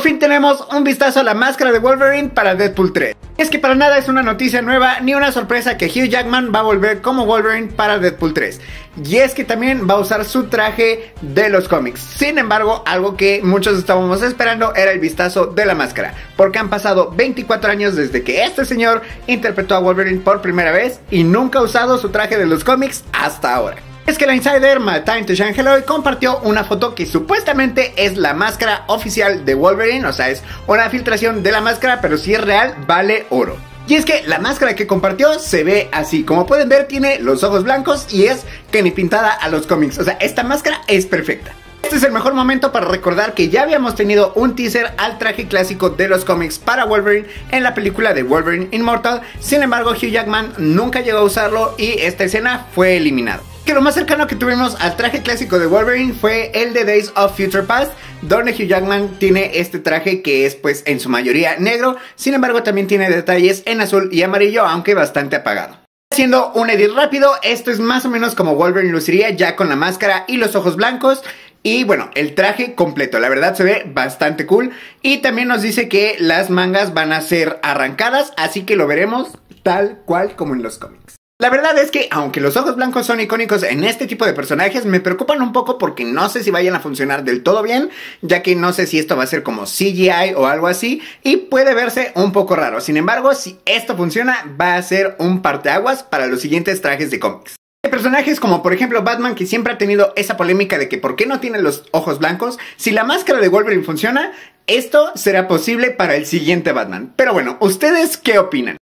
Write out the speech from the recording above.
Por fin tenemos un vistazo a la máscara de Wolverine para Deadpool 3. Es que para nada es una noticia nueva ni una sorpresa que Hugh Jackman va a volver como Wolverine para Deadpool 3. Y es que también va a usar su traje de los cómics. Sin embargo, algo que muchos estábamos esperando era el vistazo de la máscara, porque han pasado 24 años desde que este señor interpretó a Wolverine por primera vez y nunca ha usado su traje de los cómics hasta ahora. Es que la insider Time to Shine Hello compartió una foto que supuestamente es la máscara oficial de Wolverine, o sea, es una filtración de la máscara, pero si es real, vale oro. Y es que la máscara que compartió se ve así, como pueden ver tiene los ojos blancos y es que ni pintada a los cómics, o sea, esta máscara es perfecta. Este es el mejor momento para recordar que ya habíamos tenido un teaser al traje clásico de los cómics para Wolverine en la película de Wolverine Immortal. Sin embargo, Hugh Jackman nunca llegó a usarlo y esta escena fue eliminada. Que lo más cercano que tuvimos al traje clásico de Wolverine fue el de Days of Future Past, donde Hugh Jackman tiene este traje que es pues en su mayoría negro, sin embargo también tiene detalles en azul y amarillo, aunque bastante apagado. Haciendo un edit rápido, esto es más o menos como Wolverine luciría ya con la máscara y los ojos blancos. Y bueno, el traje completo, la verdad se ve bastante cool. Y también nos dice que las mangas van a ser arrancadas, así que lo veremos tal cual como en los cómics. La verdad es que, aunque los ojos blancos son icónicos en este tipo de personajes, me preocupan un poco porque no sé si vayan a funcionar del todo bien, ya que no sé si esto va a ser como CGI o algo así, y puede verse un poco raro. Sin embargo, si esto funciona, va a ser un parteaguas para los siguientes trajes de cómics. Hay personajes como por ejemplo Batman, que siempre ha tenido esa polémica de que por qué no tiene los ojos blancos. Si la máscara de Wolverine funciona, esto será posible para el siguiente Batman. Pero bueno, ¿ustedes qué opinan?